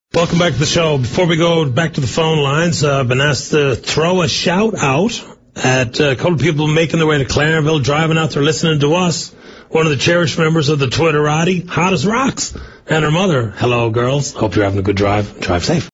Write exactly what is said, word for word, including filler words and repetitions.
Welcome back to the show. Before we go back to the phone lines, uh, I've been asked to throw a shout out at uh, a couple of people making their way to Clarenville, driving out there listening to us. One of the cherished members of the Twitterati, Hot as Rocks, and her mother. Hello, girls. Hope you're having a good drive. Drive safe.